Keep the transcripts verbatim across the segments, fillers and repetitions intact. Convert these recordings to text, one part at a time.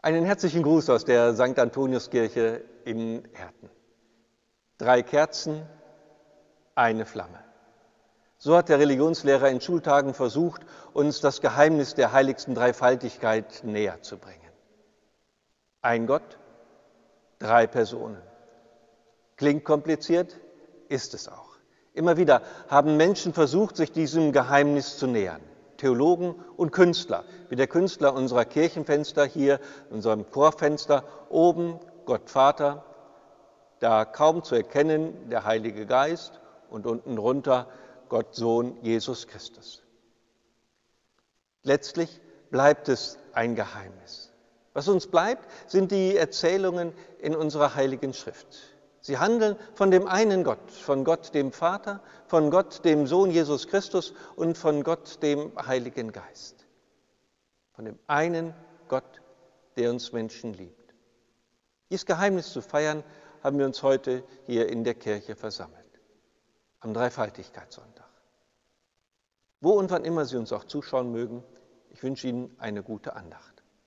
Einen herzlichen Gruß aus der Sankt Antoniuskirche in Herten. Drei Kerzen, eine Flamme. So hat der Religionslehrer in Schultagen versucht, uns das Geheimnis der heiligsten Dreifaltigkeit näher zu bringen. Ein Gott, drei Personen. Klingt kompliziert, ist es auch. Immer wieder haben Menschen versucht, sich diesem Geheimnis zu nähern. Theologen und Künstler, wie der Künstler unserer Kirchenfenster hier, unserem Chorfenster, oben Gott Vater, da kaum zu erkennen der Heilige Geist und unten drunter Gott Sohn Jesus Christus. Letztlich bleibt es ein Geheimnis. Was uns bleibt, sind die Erzählungen in unserer Heiligen Schrift. Sie handeln von dem einen Gott, von Gott dem Vater, von Gott dem Sohn Jesus Christus und von Gott dem Heiligen Geist. Von dem einen Gott, der uns Menschen liebt. Dieses Geheimnis zu feiern, haben wir uns heute hier in der Kirche versammelt, am Dreifaltigkeitssonntag. Wo und wann immer Sie uns auch zuschauen mögen, ich wünsche Ihnen eine gute Andacht.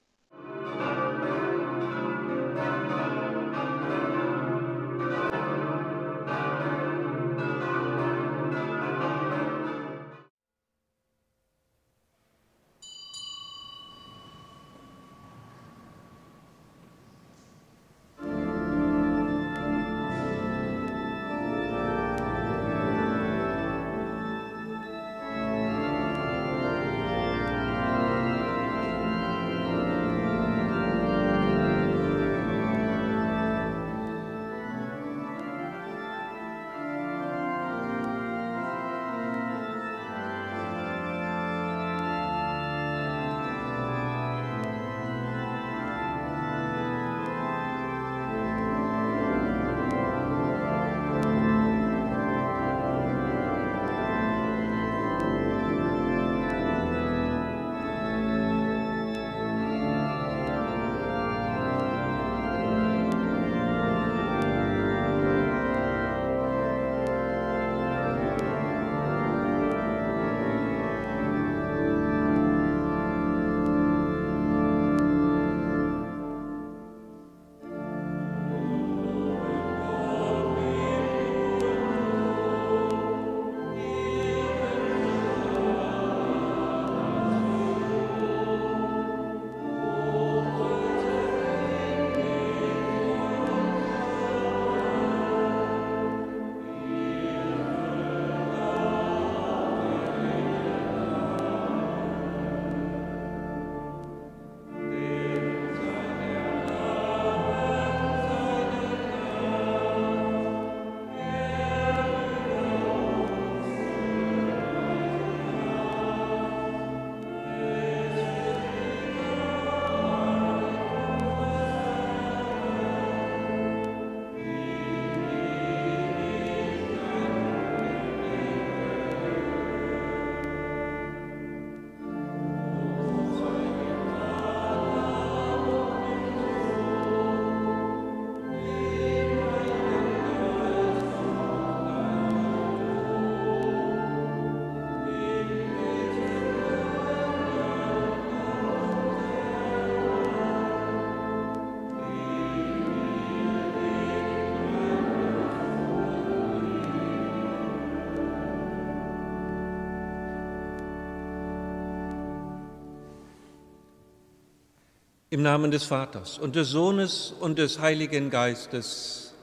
Im Namen des Vaters und des Sohnes und des Heiligen Geistes.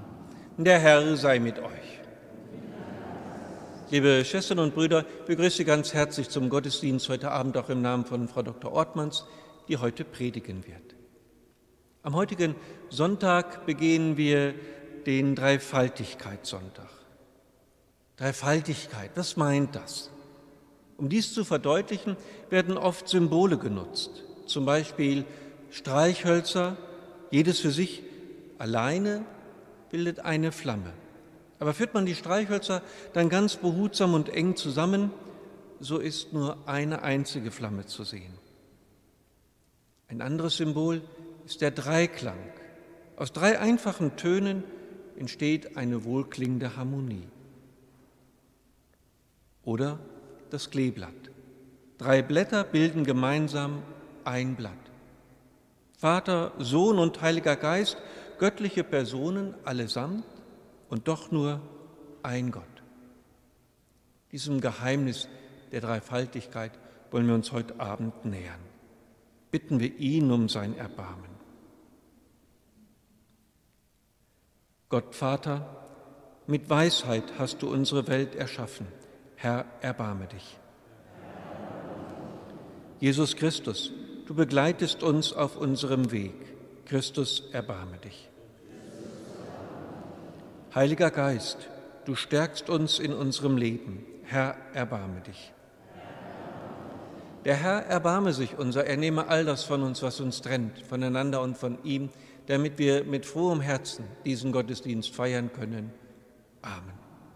Der Herr sei mit euch. Liebe Schwestern und Brüder, ich begrüße Sie ganz herzlich zum Gottesdienst heute Abend auch im Namen von Frau Doktor Ortmanns, die heute predigen wird. Am heutigen Sonntag begehen wir den Dreifaltigkeitssonntag. Dreifaltigkeit, was meint das? Um dies zu verdeutlichen, werden oft Symbole genutzt, zum Beispiel Streichhölzer, jedes für sich alleine bildet eine Flamme. Aber führt man die Streichhölzer dann ganz behutsam und eng zusammen, so ist nur eine einzige Flamme zu sehen. Ein anderes Symbol ist der Dreiklang. Aus drei einfachen Tönen entsteht eine wohlklingende Harmonie. Oder das Kleeblatt. Drei Blätter bilden gemeinsam ein Blatt. Vater, Sohn und Heiliger Geist, göttliche Personen allesamt und doch nur ein Gott. Diesem Geheimnis der Dreifaltigkeit wollen wir uns heute Abend nähern. Bitten wir ihn um sein Erbarmen. Gott Vater, mit Weisheit hast du unsere Welt erschaffen. Herr, erbarme dich. Jesus Christus, du begleitest uns auf unserem Weg. Christus, erbarme dich. Heiliger Geist, du stärkst uns in unserem Leben. Herr, erbarme dich. Der Herr erbarme sich unser, er nehme all das von uns, was uns trennt, voneinander und von ihm, damit wir mit frohem Herzen diesen Gottesdienst feiern können. Amen.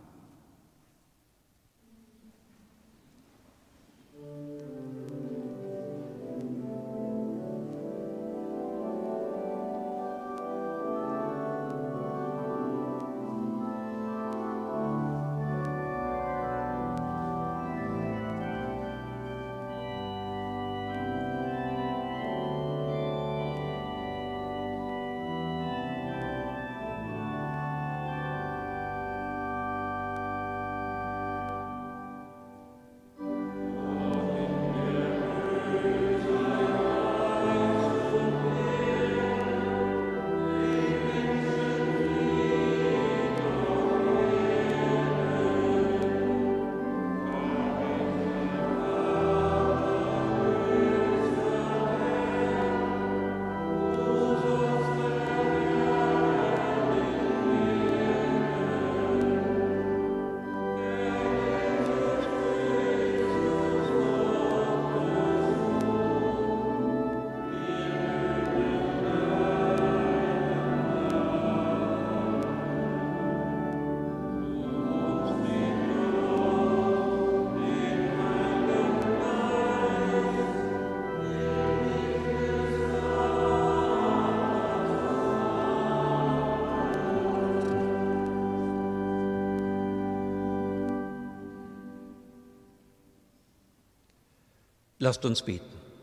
Lasst uns beten.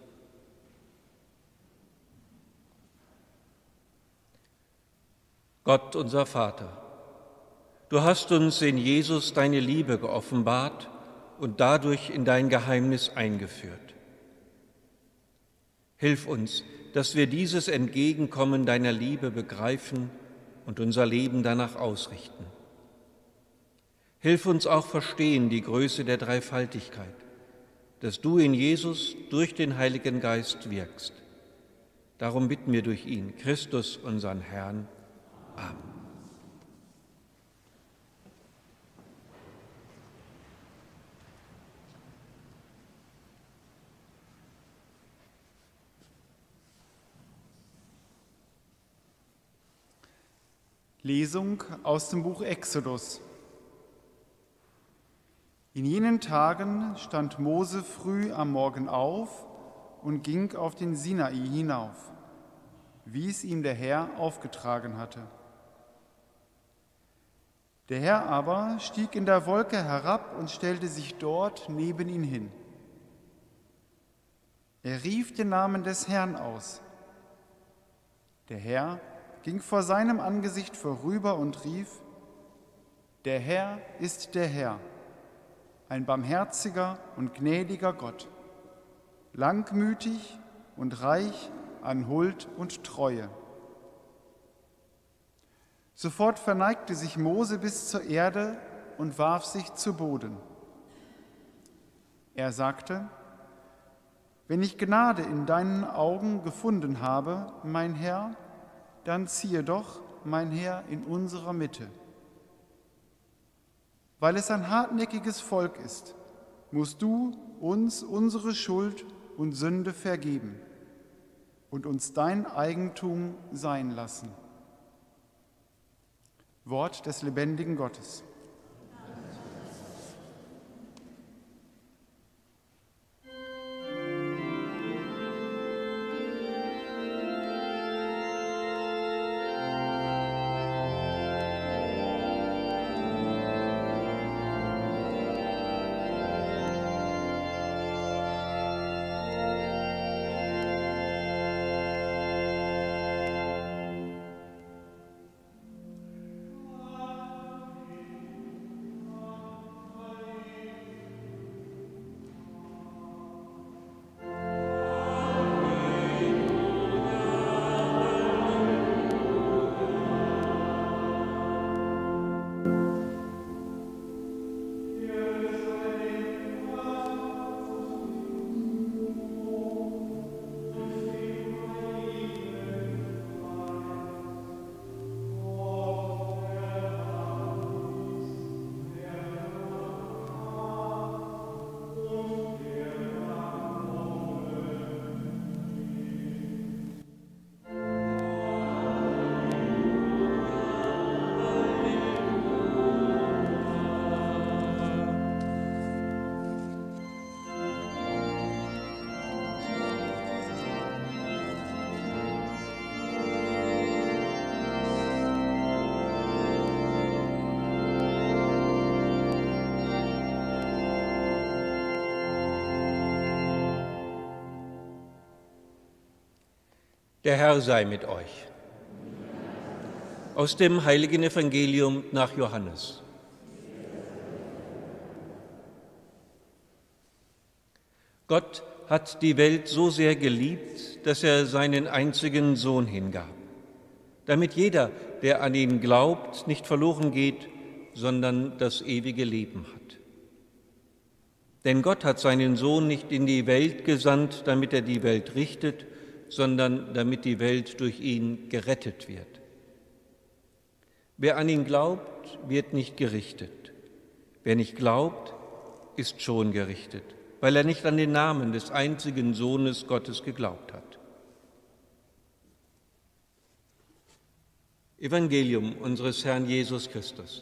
Gott, unser Vater, du hast uns in Jesus deine Liebe geoffenbart und dadurch in dein Geheimnis eingeführt. Hilf uns, dass wir dieses Entgegenkommen deiner Liebe begreifen und unser Leben danach ausrichten. Hilf uns auch verstehen die Größe der Dreifaltigkeit, dass du in Jesus durch den Heiligen Geist wirkst. Darum bitten wir durch ihn, Christus, unseren Herrn. Amen. Lesung aus dem Buch Exodus. In jenen Tagen stand Mose früh am Morgen auf und ging auf den Sinai hinauf, wie es ihm der Herr aufgetragen hatte. Der Herr aber stieg in der Wolke herab und stellte sich dort neben ihn hin. Er rief den Namen des Herrn aus. Der Herr ging vor seinem Angesicht vorüber und rief: Der Herr ist der Herr, ein barmherziger und gnädiger Gott, langmütig und reich an Huld und Treue. Sofort verneigte sich Mose bis zur Erde und warf sich zu Boden. Er sagte: Wenn ich Gnade in deinen Augen gefunden habe, mein Herr, dann ziehe doch, mein Herr, in unserer Mitte. Weil es ein hartnäckiges Volk ist, musst du uns unsere Schuld und Sünde vergeben und uns dein Eigentum sein lassen. Wort des lebendigen Gottes. Der Herr sei mit euch. Aus dem heiligen Evangelium nach Johannes. Gott hat die Welt so sehr geliebt, dass er seinen einzigen Sohn hingab, damit jeder, der an ihn glaubt, nicht verloren geht, sondern das ewige Leben hat. Denn Gott hat seinen Sohn nicht in die Welt gesandt, damit er die Welt richtet, sondern damit die Welt durch ihn gerettet wird. Wer an ihn glaubt, wird nicht gerichtet. Wer nicht glaubt, ist schon gerichtet, weil er nicht an den Namen des einzigen Sohnes Gottes geglaubt hat. Evangelium unseres Herrn Jesus Christus.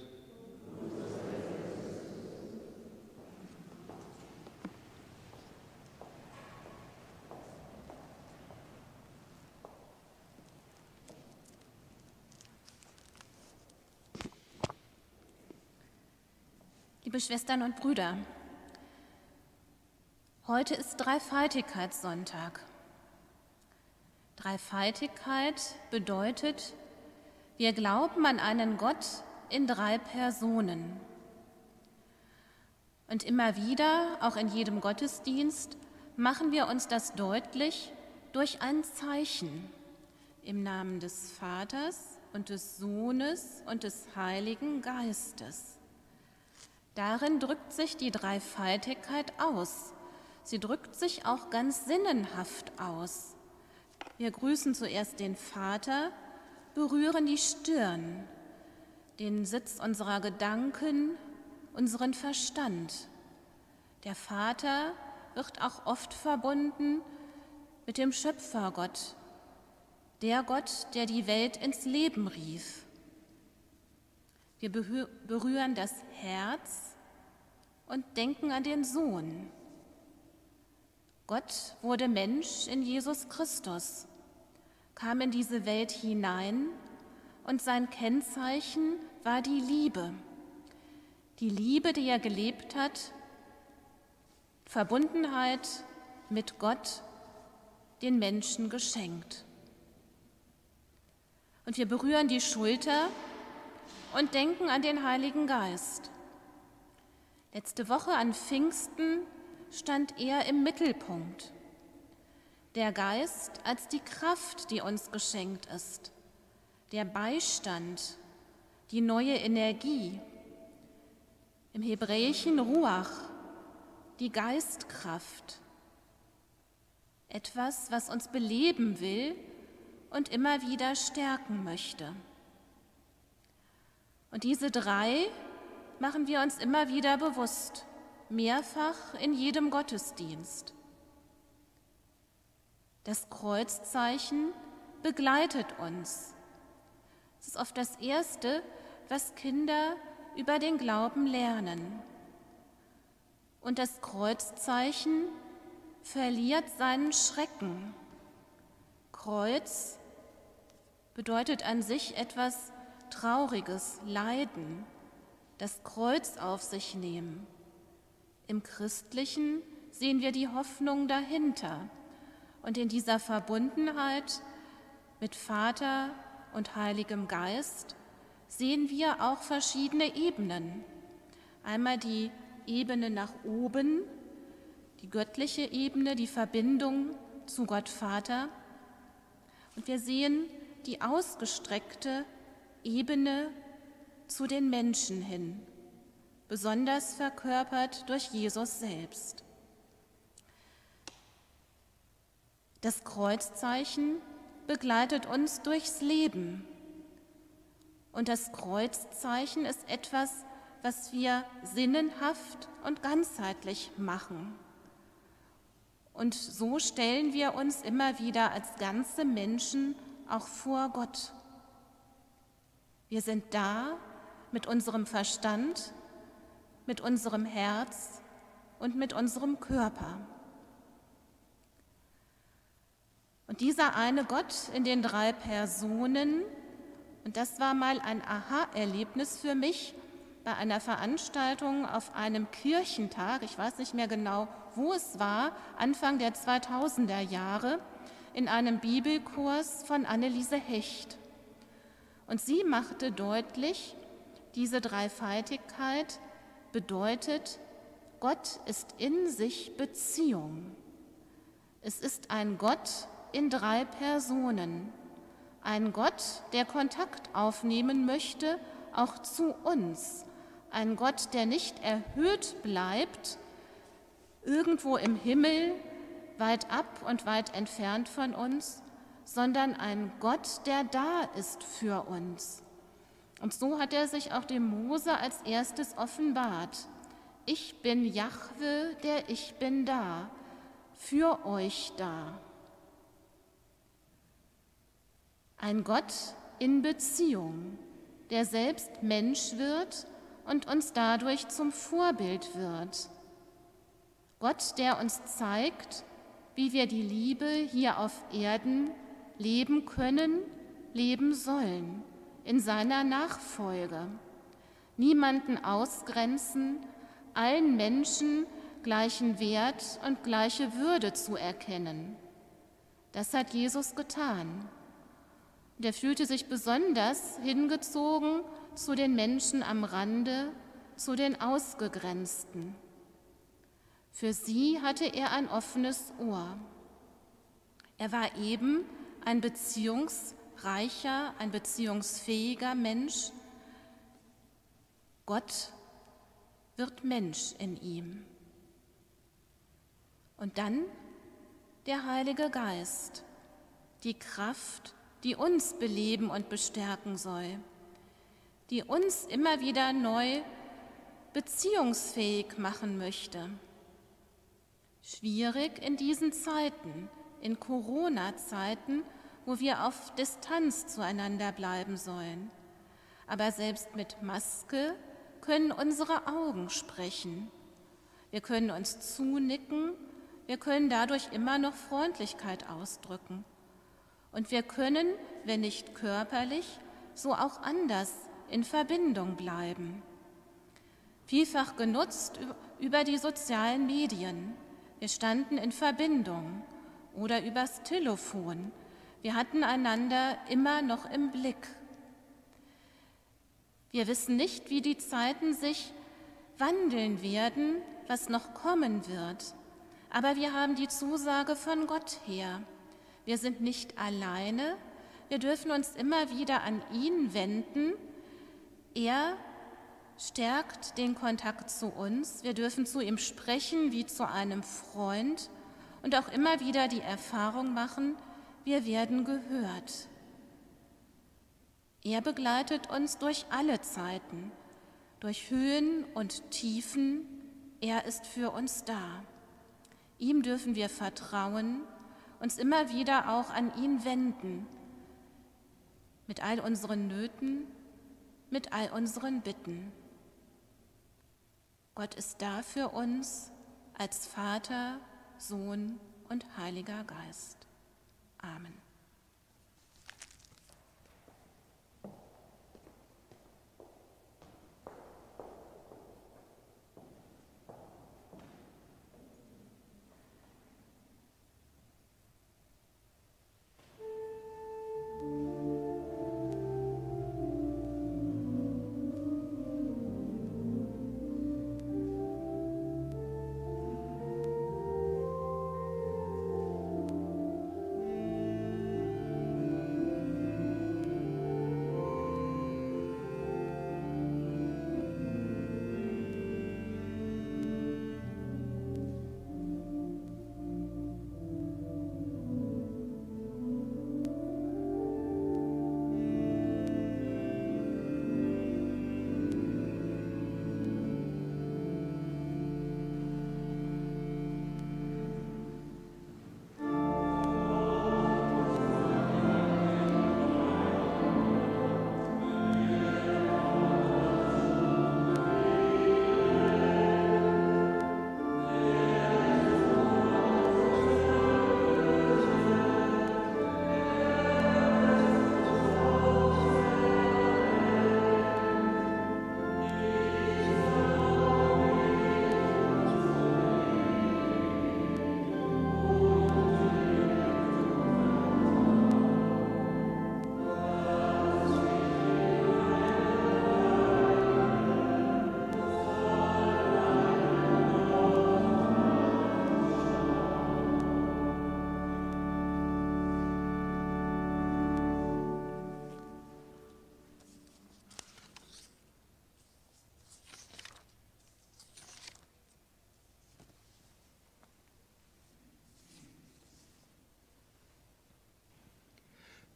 Liebe Schwestern und Brüder, heute ist Dreifaltigkeitssonntag. Dreifaltigkeit bedeutet, wir glauben an einen Gott in drei Personen. Und immer wieder, auch in jedem Gottesdienst, machen wir uns das deutlich durch ein Zeichen im Namen des Vaters und des Sohnes und des Heiligen Geistes. Darin drückt sich die Dreifaltigkeit aus. Sie drückt sich auch ganz sinnenhaft aus. Wir grüßen zuerst den Vater, berühren die Stirn, den Sitz unserer Gedanken, unseren Verstand. Der Vater wird auch oft verbunden mit dem Schöpfergott, der Gott, der die Welt ins Leben rief. Wir berühren das Herz und denken an den Sohn. Gott wurde Mensch in Jesus Christus, kam in diese Welt hinein und sein Kennzeichen war die Liebe. Die Liebe, die er gelebt hat, Verbundenheit mit Gott, den Menschen geschenkt. Und wir berühren die Schulter und denken an den Heiligen Geist. Letzte Woche an Pfingsten stand er im Mittelpunkt. Der Geist als die Kraft, die uns geschenkt ist, der Beistand, die neue Energie. Im Hebräischen Ruach, die Geistkraft. Etwas, was uns beleben will und immer wieder stärken möchte. Und diese drei machen wir uns immer wieder bewusst, mehrfach in jedem Gottesdienst. Das Kreuzzeichen begleitet uns. Es ist oft das Erste, was Kinder über den Glauben lernen. Und das Kreuzzeichen verliert seinen Schrecken. Kreuz bedeutet an sich etwas Trauriges, Leiden, das Kreuz auf sich nehmen. Im Christlichen sehen wir die Hoffnung dahinter und in dieser Verbundenheit mit Vater und Heiligem Geist sehen wir auch verschiedene Ebenen. Einmal die Ebene nach oben, die göttliche Ebene, die Verbindung zu Gott Vater. Und wir sehen die ausgestreckte Ebene zu den Menschen hin, besonders verkörpert durch Jesus selbst. Das Kreuzzeichen begleitet uns durchs Leben. Und das Kreuzzeichen ist etwas, was wir sinnenhaft und ganzheitlich machen. Und so stellen wir uns immer wieder als ganze Menschen auch vor Gott. Wir sind da mit unserem Verstand, mit unserem Herz und mit unserem Körper. Und dieser eine Gott in den drei Personen, und das war mal ein Aha-Erlebnis für mich bei einer Veranstaltung auf einem Kirchentag, ich weiß nicht mehr genau, wo es war, Anfang der zweitausender Jahre. in einem Bibelkurs von Anneliese Hecht. Und sie machte deutlich, diese Dreifaltigkeit bedeutet, Gott ist in sich Beziehung. Es ist ein Gott in drei Personen, ein Gott, der Kontakt aufnehmen möchte, auch zu uns, ein Gott, der nicht erhöht bleibt, irgendwo im Himmel, weit ab und weit entfernt von uns, sondern ein Gott, der da ist für uns. Und so hat er sich auch dem Mose als erstes offenbart. Ich bin Jahwe, der ich bin da, für euch da. Ein Gott in Beziehung, der selbst Mensch wird und uns dadurch zum Vorbild wird. Gott, der uns zeigt, wie wir die Liebe hier auf Erden leben können, leben sollen, in seiner Nachfolge. Niemanden ausgrenzen, allen Menschen gleichen Wert und gleiche Würde zu erkennen. Das hat Jesus getan. Und er fühlte sich besonders hingezogen zu den Menschen am Rande, zu den Ausgegrenzten. Für sie hatte er ein offenes Ohr. Er war eben ein beziehungsreicher, ein beziehungsfähiger Mensch. Gott wird Mensch in ihm. Und dann der Heilige Geist, die Kraft, die uns beleben und bestärken soll, die uns immer wieder neu beziehungsfähig machen möchte. Schwierig in diesen Zeiten, in Corona-Zeiten, wo wir auf Distanz zueinander bleiben sollen. Aber selbst mit Maske können unsere Augen sprechen. Wir können uns zunicken, wir können dadurch immer noch Freundlichkeit ausdrücken. Und wir können, wenn nicht körperlich, so auch anders in Verbindung bleiben. Vielfach genutzt über die sozialen Medien. Wir standen in Verbindung oder übers Telefon. Wir hatten einander immer noch im Blick. Wir wissen nicht, wie die Zeiten sich wandeln werden, was noch kommen wird. Aber wir haben die Zusage von Gott her. Wir sind nicht alleine. Wir dürfen uns immer wieder an ihn wenden. Er stärkt den Kontakt zu uns. Wir dürfen zu ihm sprechen wie zu einem Freund und auch immer wieder die Erfahrung machen, wir werden gehört. Er begleitet uns durch alle Zeiten, durch Höhen und Tiefen. Er ist für uns da. Ihm dürfen wir vertrauen, uns immer wieder auch an ihn wenden, mit all unseren Nöten, mit all unseren Bitten. Gott ist da für uns als Vater, Sohn und Heiliger Geist. Amen.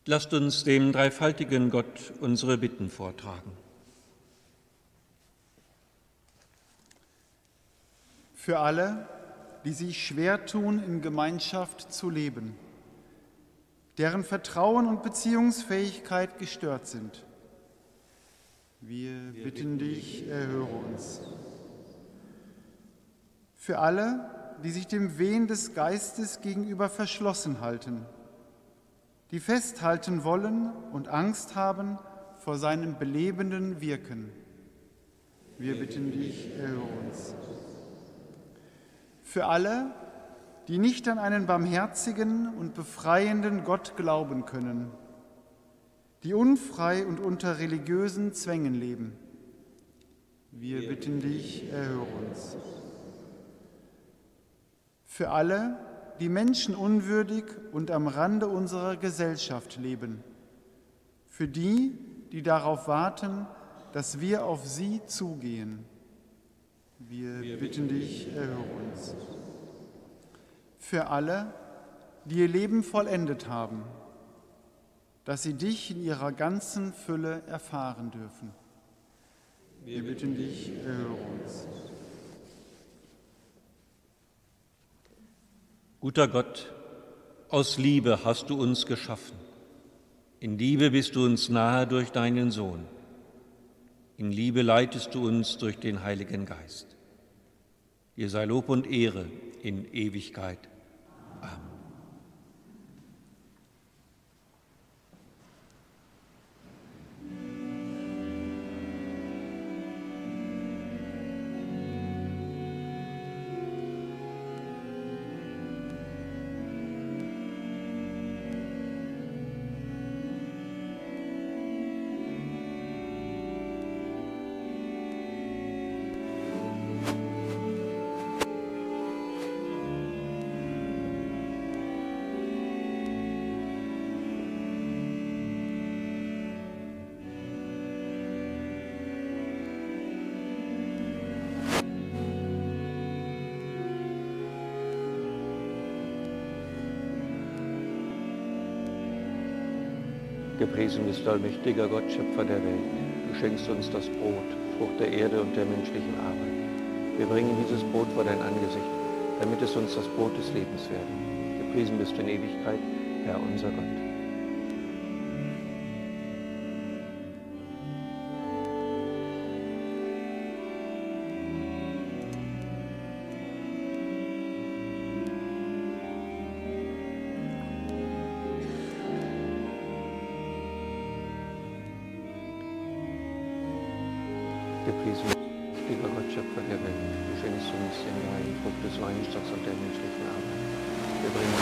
Lasst uns dem dreifaltigen Gott unsere Bitten vortragen. Für alle, die sich schwer tun, in Gemeinschaft zu leben, deren Vertrauen und Beziehungsfähigkeit gestört sind. Wir bitten dich, erhöre uns. Für alle, die sich dem Wehen des Geistes gegenüber verschlossen halten, die festhalten wollen und Angst haben vor seinem belebenden Wirken. Wir bitten dich, erhöre uns. Für alle, die nicht an einen barmherzigen und befreienden Gott glauben können, die unfrei und unter religiösen Zwängen leben. Wir bitten dich, erhöre uns. Für alle, die menschenunwürdig und am Rande unserer Gesellschaft leben. Für die, die darauf warten, dass wir auf sie zugehen. Wir bitten dich, erhöre uns. Für alle, die ihr Leben vollendet haben, dass sie dich in ihrer ganzen Fülle erfahren dürfen. Wir bitten dich, erhöre uns. Guter Gott, aus Liebe hast du uns geschaffen. In Liebe bist du uns nahe durch deinen Sohn. In Liebe leitest du uns durch den Heiligen Geist. Dir sei Lob und Ehre in Ewigkeit. Amen. Gepriesen bist du, allmächtiger Gott, Schöpfer der Welt. Du schenkst uns das Brot, Frucht der Erde und der menschlichen Arbeit. Wir bringen dieses Brot vor dein Angesicht, damit es uns das Brot des Lebens werde. Gepriesen bist du in Ewigkeit, Herr unser Gott. Gepriesen, lieber Gott, Schöpfer der Welt, du schenkst uns den neuen Frucht des Weinstocks und der menschlichen Arbeit. Wir bringen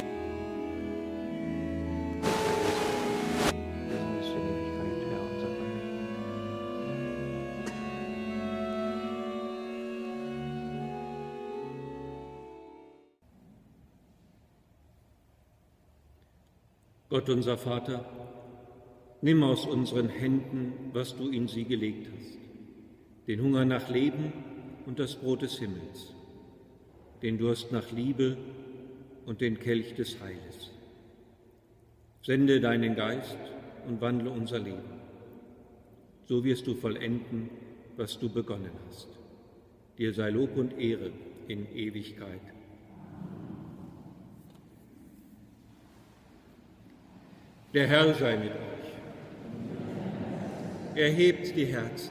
uns in Ewigkeit, Herr unser Gott. Gott, unser Vater, nimm aus unseren Händen, was du in sie gelegt hast. Den Hunger nach Leben und das Brot des Himmels, den Durst nach Liebe und den Kelch des Heiles. Sende deinen Geist und wandle unser Leben. So wirst du vollenden, was du begonnen hast. Dir sei Lob und Ehre in Ewigkeit. Der Herr sei mit euch. Erhebt die Herzen.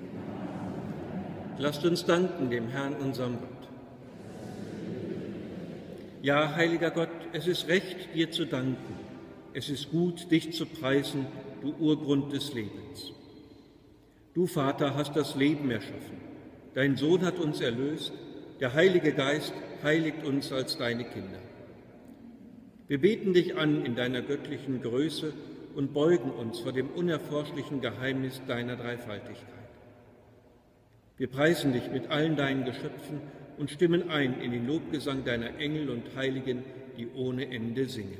Lasst uns danken dem Herrn, unserem Gott. Ja, heiliger Gott, es ist recht, dir zu danken. Es ist gut, dich zu preisen, du Urgrund des Lebens. Du, Vater, hast das Leben erschaffen. Dein Sohn hat uns erlöst. Der Heilige Geist heiligt uns als deine Kinder. Wir beten dich an in deiner göttlichen Größe und beugen uns vor dem unerforschlichen Geheimnis deiner Dreifaltigkeit. Wir preisen dich mit allen deinen Geschöpfen und stimmen ein in den Lobgesang deiner Engel und Heiligen, die ohne Ende singen.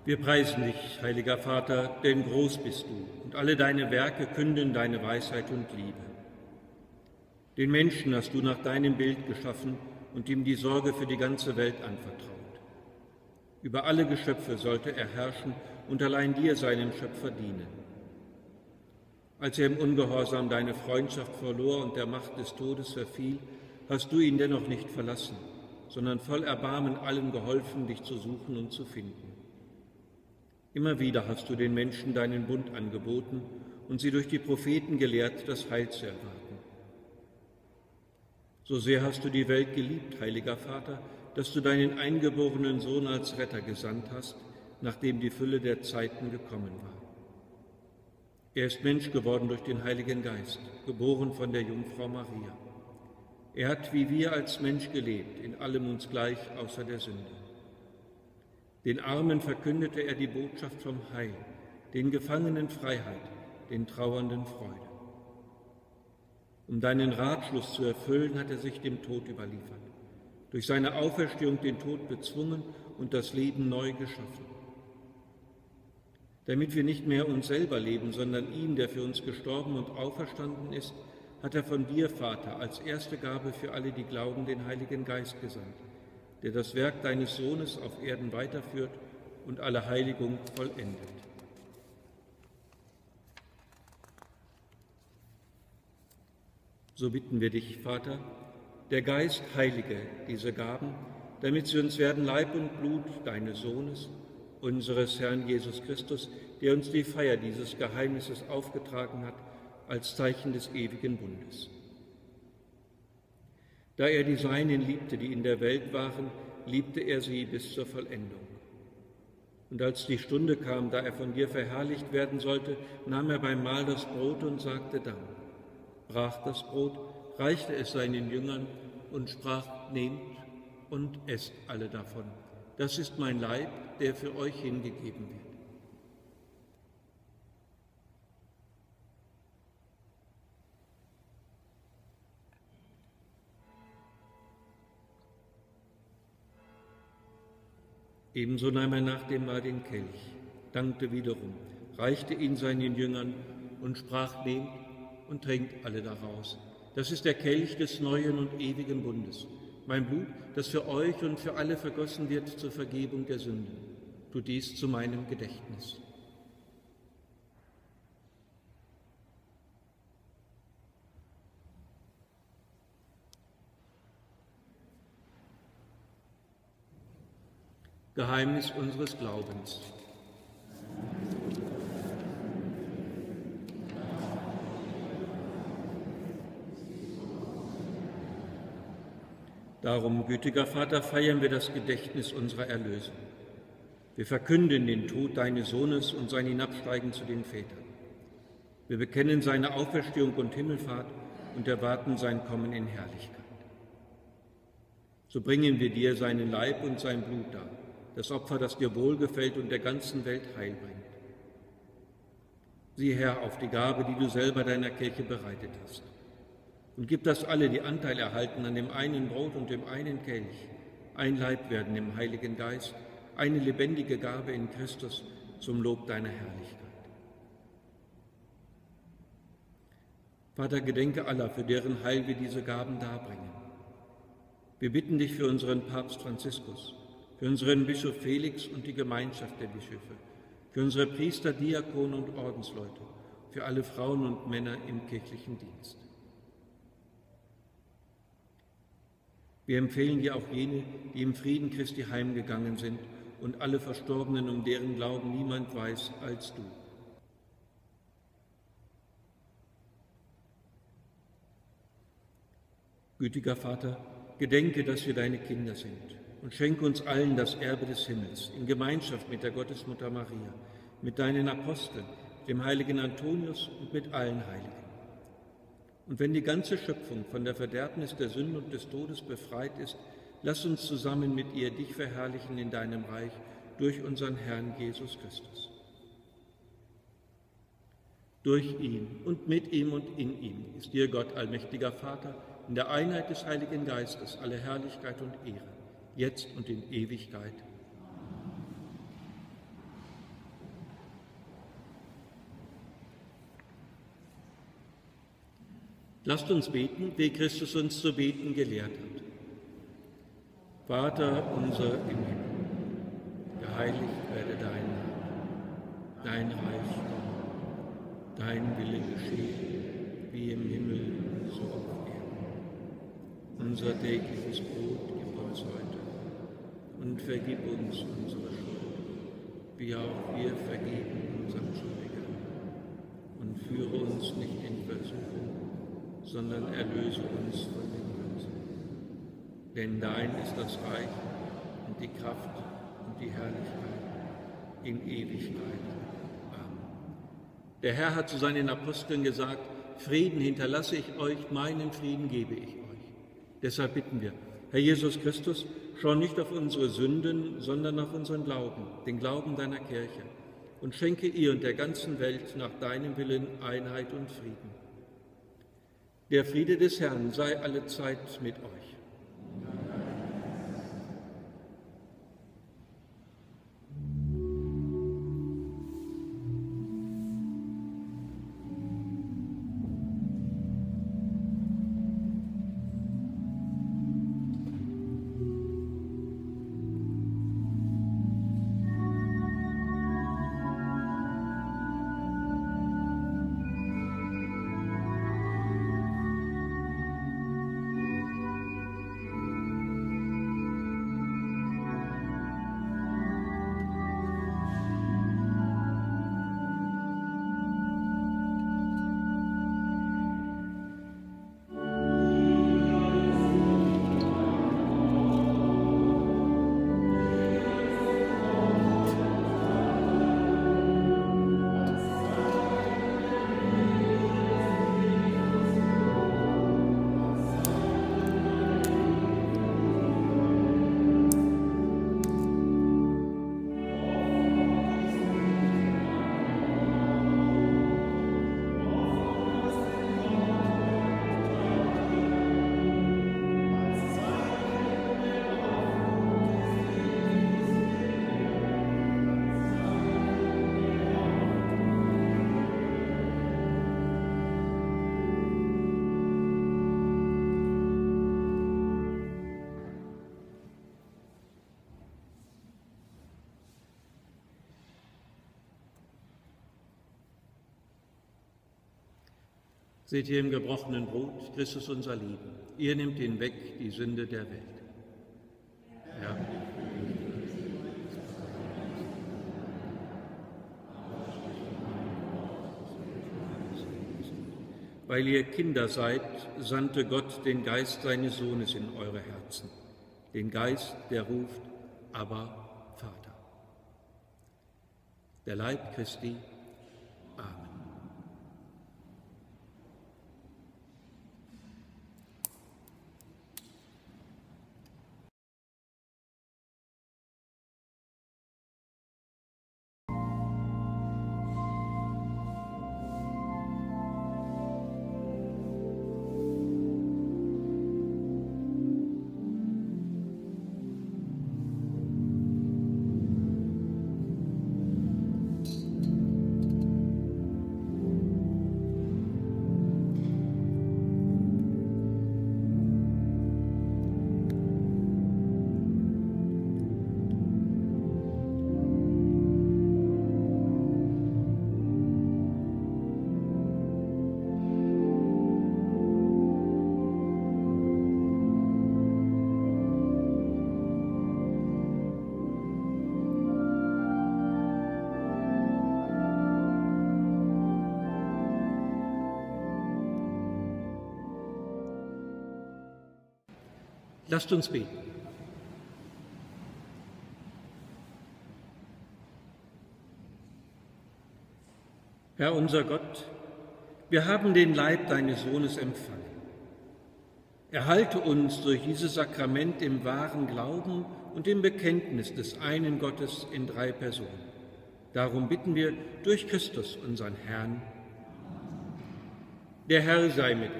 Wir preisen dich, heiliger Vater, denn groß bist du, und alle deine Werke künden deine Weisheit und Liebe. Den Menschen hast du nach deinem Bild geschaffen und ihm die Sorge für die ganze Welt anvertraut. Über alle Geschöpfe sollte er herrschen und allein dir, seinem Schöpfer, dienen. Als er im Ungehorsam deine Freundschaft verlor und der Macht des Todes verfiel, hast du ihn dennoch nicht verlassen, sondern voll Erbarmen allen geholfen, dich zu suchen und zu finden. Immer wieder hast du den Menschen deinen Bund angeboten und sie durch die Propheten gelehrt, das Heil zu erwarten. So sehr hast du die Welt geliebt, heiliger Vater, dass du deinen eingeborenen Sohn als Retter gesandt hast, nachdem die Fülle der Zeiten gekommen war. Er ist Mensch geworden durch den Heiligen Geist, geboren von der Jungfrau Maria. Er hat wie wir als Mensch gelebt, in allem uns gleich außer der Sünde. Den Armen verkündete er die Botschaft vom Heil, den Gefangenen Freiheit, den Trauernden Freude. Um deinen Ratschluss zu erfüllen, hat er sich dem Tod überliefert, durch seine Auferstehung den Tod bezwungen und das Leben neu geschaffen. Damit wir nicht mehr uns selber leben, sondern ihm, der für uns gestorben und auferstanden ist, hat er von dir, Vater, als erste Gabe für alle, die glauben, den Heiligen Geist gesandt, der das Werk deines Sohnes auf Erden weiterführt und alle Heiligung vollendet. So bitten wir dich, Vater, der Geist heilige diese Gaben, damit sie uns werden Leib und Blut deines Sohnes, unseres Herrn Jesus Christus, der uns die Feier dieses Geheimnisses aufgetragen hat, als Zeichen des ewigen Bundes. Da er die Seinen liebte, die in der Welt waren, liebte er sie bis zur Vollendung. Und als die Stunde kam, da er von dir verherrlicht werden sollte, nahm er beim Mahl das Brot und sagte Dank, brach das Brot, reichte es seinen Jüngern und sprach, nehmt und esst alle davon. Das ist mein Leib, der für euch hingegeben wird. Ebenso nahm er nach dem Mahl den Kelch, dankte wiederum, reichte ihn seinen Jüngern und sprach, nehmt und trinkt alle daraus. Das ist der Kelch des neuen und ewigen Bundes, mein Blut, das für euch und für alle vergossen wird zur Vergebung der Sünden. Tut dies zu meinem Gedächtnis. Geheimnis unseres Glaubens. Darum, gütiger Vater, feiern wir das Gedächtnis unserer Erlösung. Wir verkünden den Tod deines Sohnes und sein Hinabsteigen zu den Vätern. Wir bekennen seine Auferstehung und Himmelfahrt und erwarten sein Kommen in Herrlichkeit. So bringen wir dir seinen Leib und sein Blut dar, das Opfer, das dir wohlgefällt und der ganzen Welt Heil bringt. Sieh, Herr, auf die Gabe, die du selber deiner Kirche bereitet hast. Und gib, dass alle, die Anteil erhalten an dem einen Brot und dem einen Kelch, ein Leib werden im Heiligen Geist, eine lebendige Gabe in Christus zum Lob deiner Herrlichkeit. Vater, gedenke aller, für deren Heil wir diese Gaben darbringen. Wir bitten dich für unseren Papst Franziskus, für unseren Bischof Felix und die Gemeinschaft der Bischöfe, für unsere Priester, Diakone und Ordensleute, für alle Frauen und Männer im kirchlichen Dienst. Wir empfehlen dir auch jene, die im Frieden Christi heimgegangen sind und alle Verstorbenen, um deren Glauben niemand weiß als du. Gütiger Vater, gedenke, dass wir deine Kinder sind und schenke uns allen das Erbe des Himmels in Gemeinschaft mit der Gottesmutter Maria, mit deinen Aposteln, dem heiligen Antonius und mit allen Heiligen. Und wenn die ganze Schöpfung von der Verderbnis der Sünde und des Todes befreit ist, lass uns zusammen mit ihr dich verherrlichen in deinem Reich durch unseren Herrn Jesus Christus. Durch ihn und mit ihm und in ihm ist dir, Gott, allmächtiger Vater, in der Einheit des Heiligen Geistes alle Herrlichkeit und Ehre, jetzt und in Ewigkeit. Lasst uns beten, wie Christus uns zu beten gelehrt hat. Vater unser im Himmel, geheiligt werde dein Name, dein Reich komme, dein Wille geschehe, wie im Himmel, so auf Erden. Unser tägliches Brot gib uns heute und vergib uns unsere Schuld, wie auch wir vergeben unseren Schuldigern. Und führe uns nicht in Versuchung, sondern erlöse uns von dem Bösen. Denn dein ist das Reich und die Kraft und die Herrlichkeit in Ewigkeit. Amen. Der Herr hat zu seinen Aposteln gesagt, Frieden hinterlasse ich euch, meinen Frieden gebe ich euch. Deshalb bitten wir, Herr Jesus Christus, schau nicht auf unsere Sünden, sondern auf unseren Glauben, den Glauben deiner Kirche, und schenke ihr und der ganzen Welt nach deinem Willen Einheit und Frieden. Der Friede des Herrn sei allezeit mit euch. Seht ihr im gebrochenen Brot Christus unser Leben. Ihr nehmt ihn weg, die Sünde der Welt. Ja. Weil ihr Kinder seid, sandte Gott den Geist seines Sohnes in eure Herzen. Den Geist, der ruft, aber Vater. Der Leib Christi. Amen. Lasst uns beten. Herr unser Gott, wir haben den Leib deines Sohnes empfangen. Erhalte uns durch dieses Sakrament im wahren Glauben und im Bekenntnis des einen Gottes in drei Personen. Darum bitten wir durch Christus, unseren Herrn. Der Herr sei mit euch.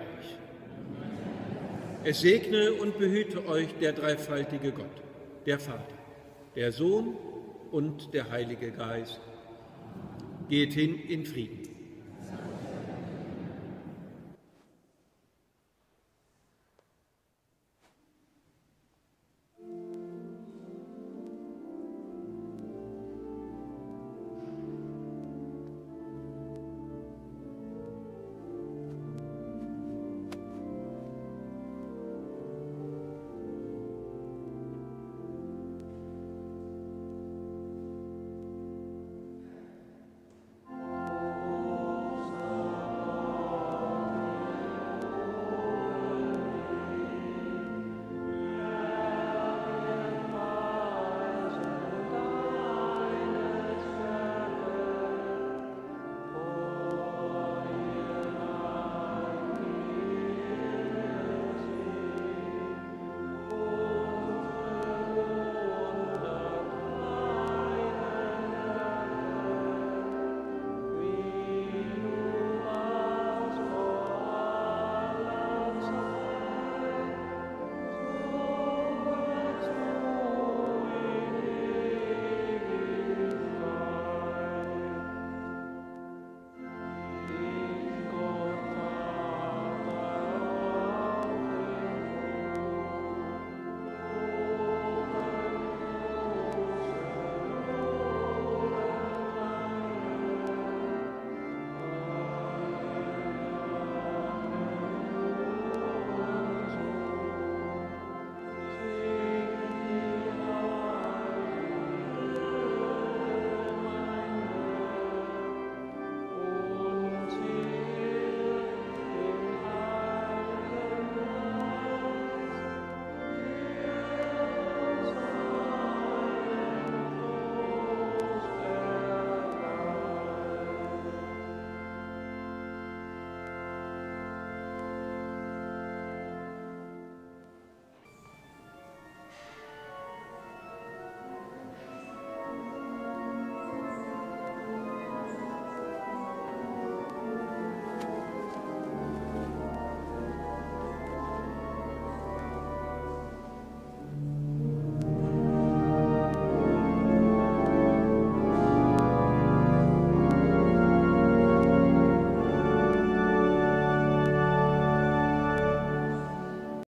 Es segne und behüte euch der dreifaltige Gott, der Vater, der Sohn und der Heilige Geist. Geht hin in Frieden.